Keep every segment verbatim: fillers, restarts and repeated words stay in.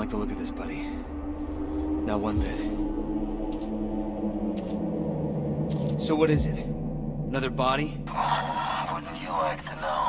like the look of this, buddy. Not one bit. So what is it? Another body? Wouldn't you like to know?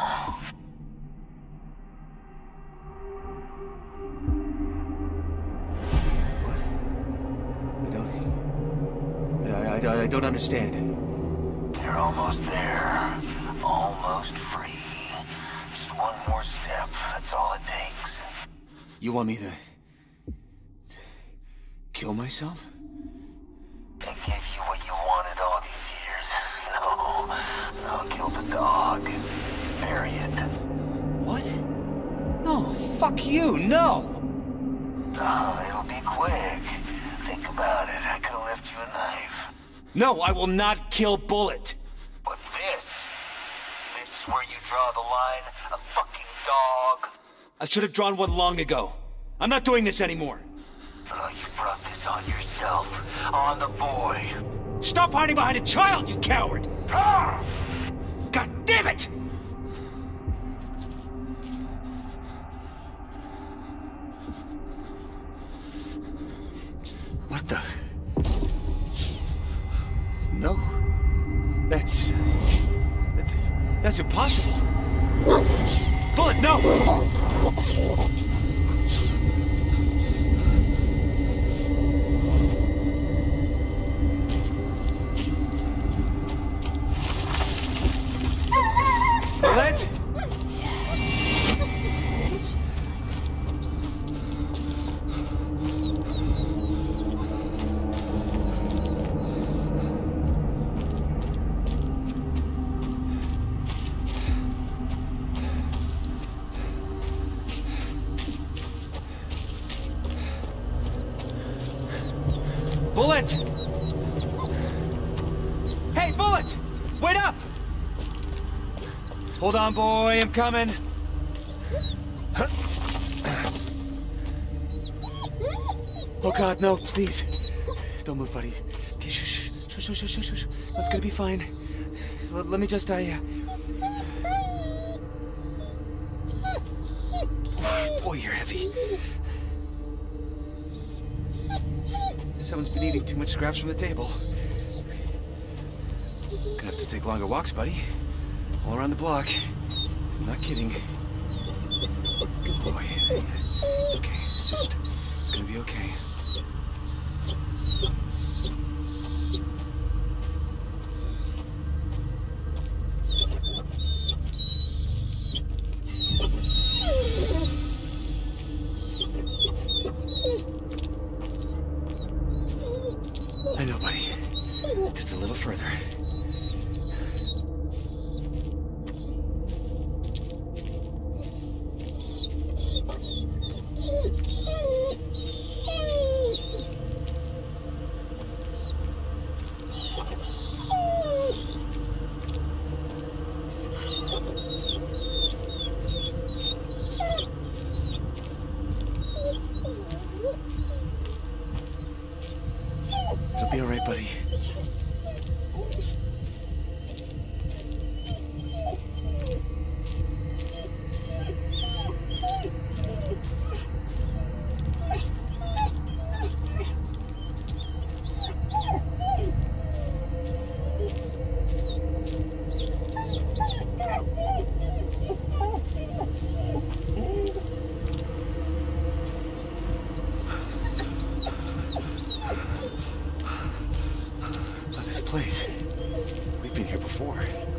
What? I don't... I, I, I don't understand. You're almost there. Almost free. Just one more step. That's all it takes. You want me to... to kill myself? I gave you what you wanted all these years. No. I'll kill the dog. Bury it. What? No, fuck you, no! Oh, it'll be quick. Think about it. I could left you a knife. No, I will not kill Bullet! But this... This is where you draw the line. A fucking dog. I should have drawn one long ago. I'm not doing this anymore. Oh, you brought this on yourself. On the boy. Stop hiding behind a child, you coward! Ah! God damn it! What the... No. That's... that- That's impossible. Bullet, no! Bullet? Bullet! Hey, Bullet! Wait up! Hold on, boy, I'm coming. Oh God, no, please. Don't move, buddy. Okay, shh, shh, shh, shh, shh, shh, shh. It's gonna be fine. L let me just, I, uh... Boy, you're heavy. Someone's been eating too much scraps from the table. Gonna have to take longer walks, buddy. All around the block. I'm not kidding. Good boy. It's okay. It's just... It's gonna be okay. I know, buddy. Just a little further. It'll be all right, buddy. This place. We've been here before.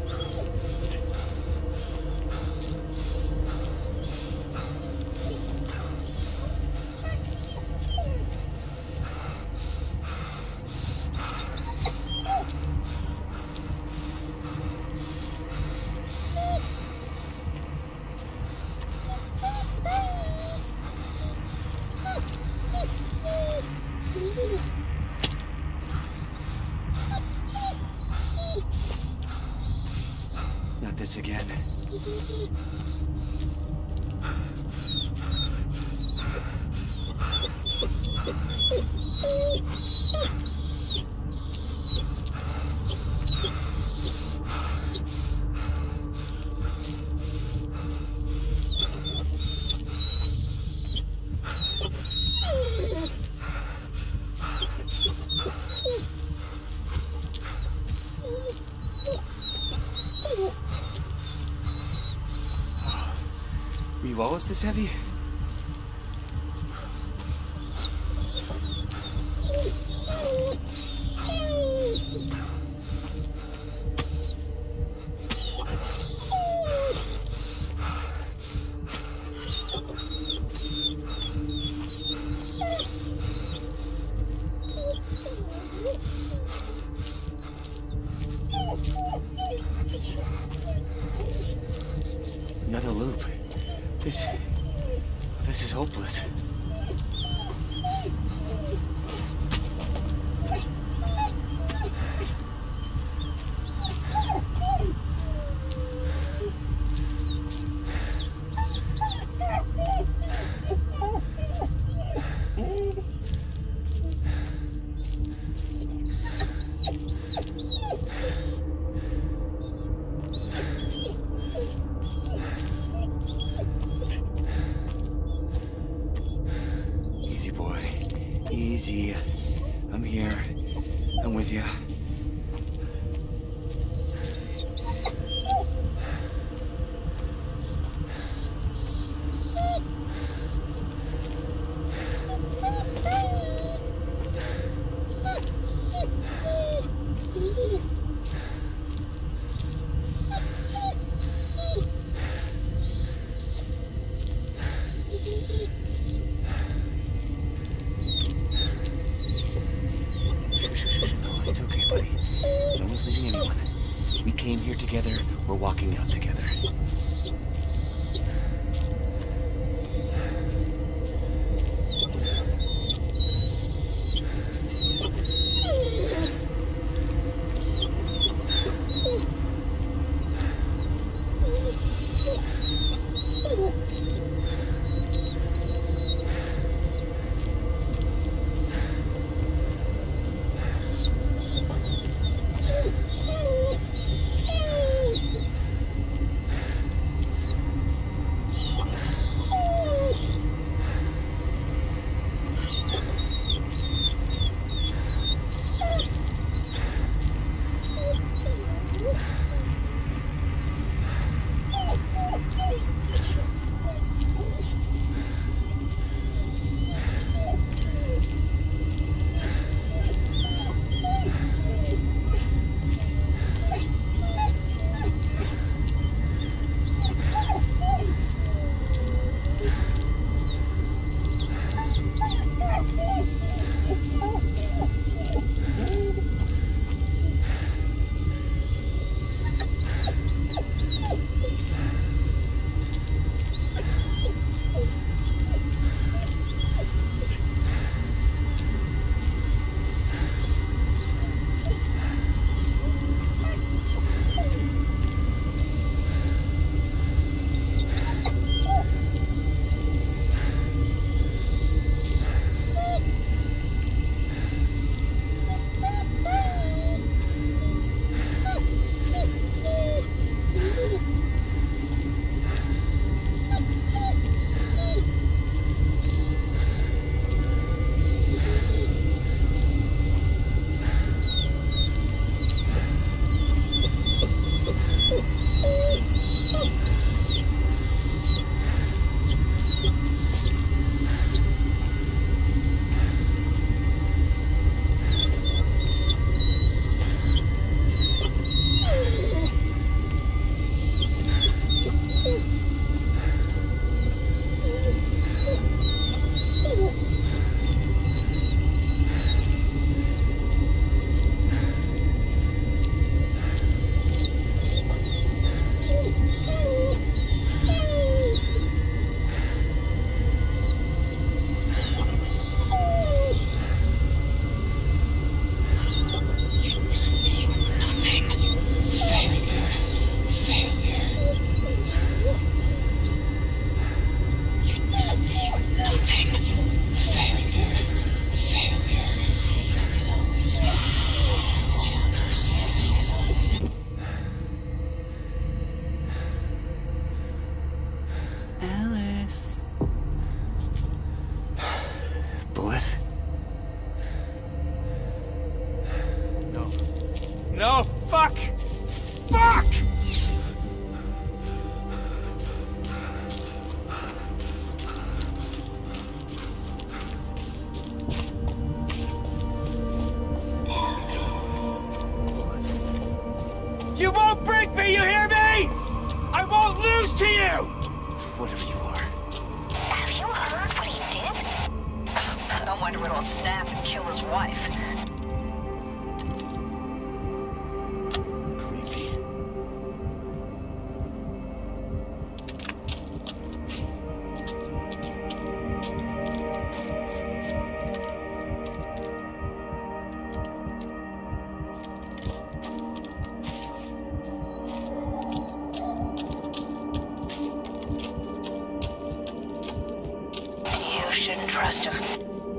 Not this again. Were you always this heavy? Another loop. This... This is hopeless. Easy. I'm here. I'm with you. It's okay, buddy. No one's leaving anyone. We came here together, we're walking out together. No, fuck! Fuck! question.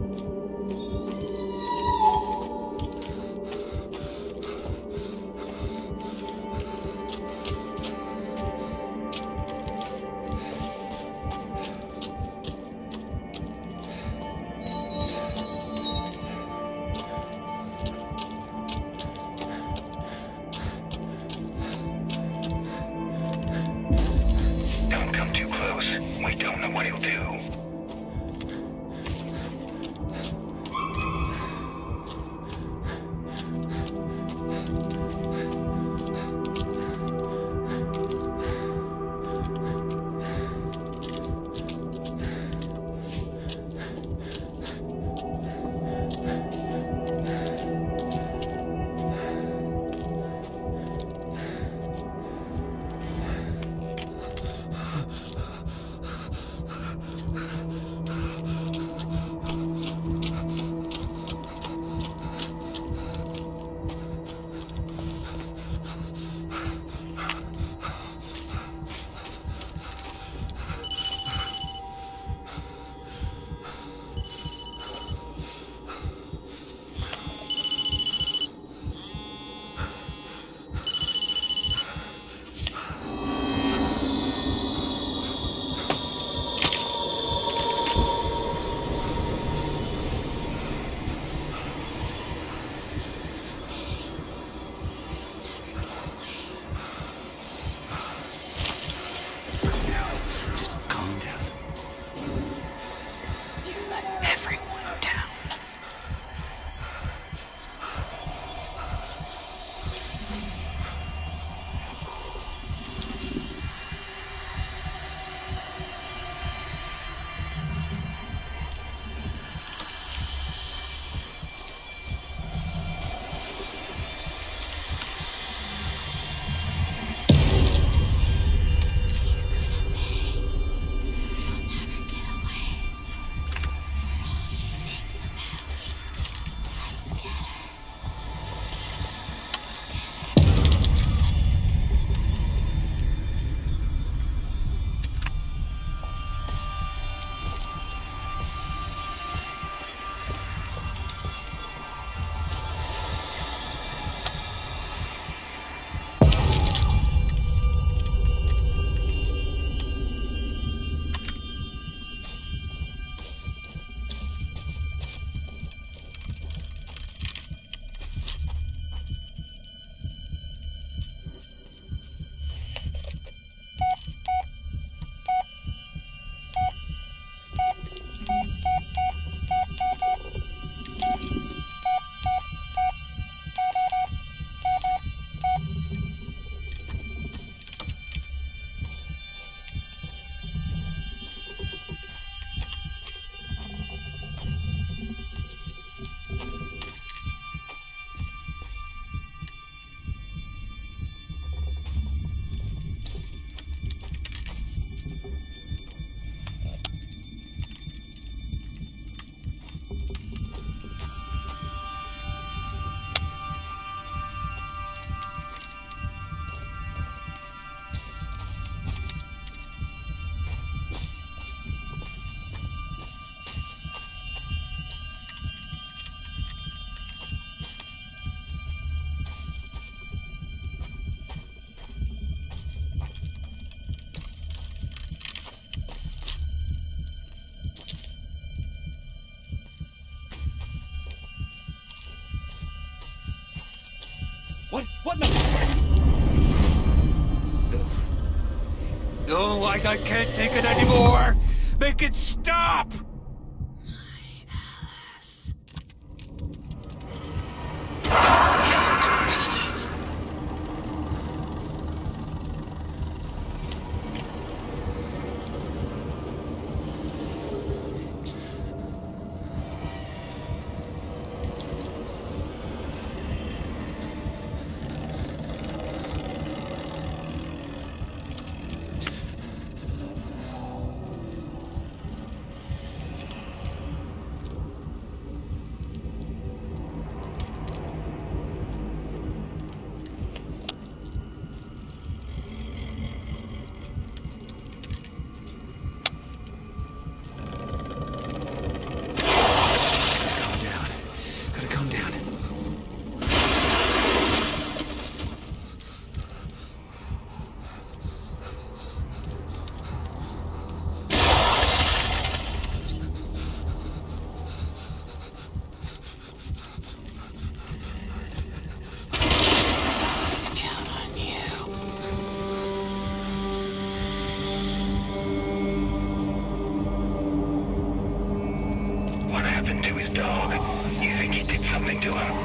Don't come too close. We don't know what he'll do. What? What? No. No. No, like I can't take it anymore. Make it stop. dog. You think he did something to him?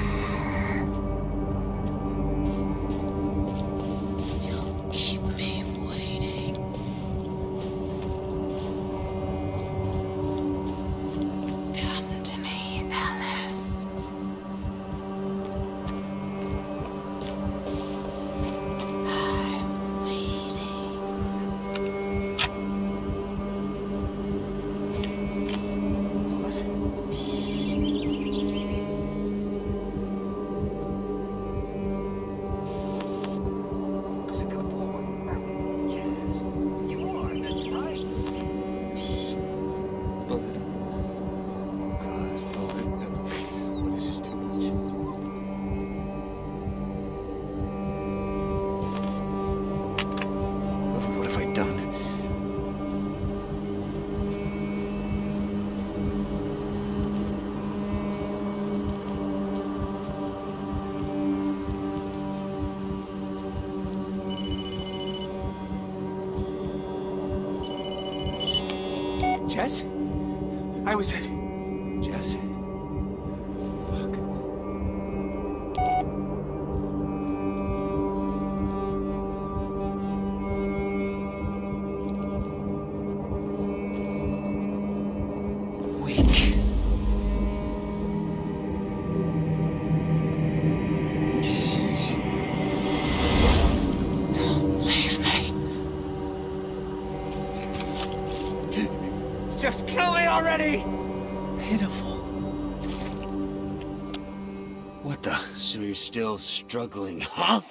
Don't keep me waiting. Come to me, Alice. I'm waiting. Bullet? He's a good boy. Yes, you are. That's right. Bullet. Oh, God, Bullet. Oh, this is too much. What, what have I done? Jess? I was... Jess? Fuck. Weak. Don't leave me. Just kill me already! Pitiful. What the? So you're still struggling, huh?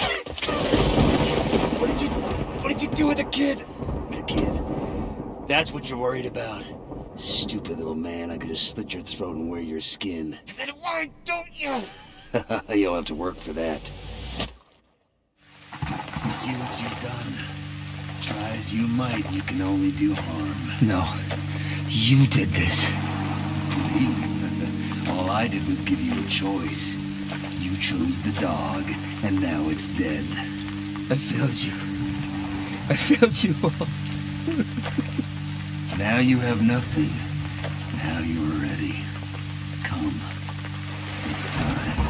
What did you... What did you do with the kid? The kid? That's what you're worried about? Stupid little man, I could have slit your throat and wear your skin. Then why don't you? You'll have to work for that. You see what you've done? Try as you might, you can only do harm. No, you did this. Me? All I did was give you a choice. You chose the dog, and now it's dead. I failed you. I failed you all. Now you have nothing. Now you are ready. Come. It's time.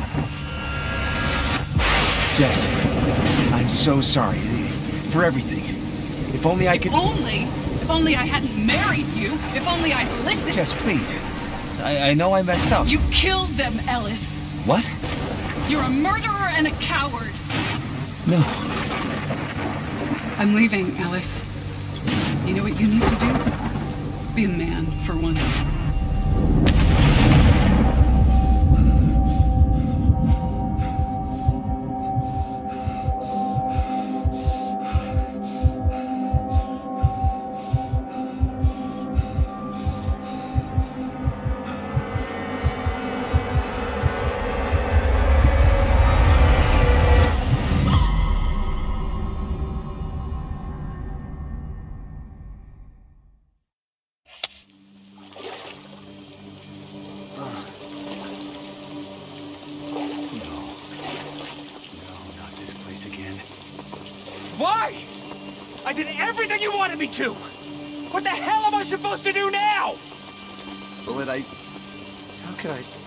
Jess, I'm so sorry for everything. If only I could... If only, if only I hadn't married you. If only I'd listened. Jess, please. I, I know I messed up. You killed them, Ellis. What? You're a murderer and a coward. No. I'm leaving, Ellis. You know what you need to do? Be a man for once. Again. Why? I did everything you wanted me to! What the hell am I supposed to do now? Bullet, I... How could I...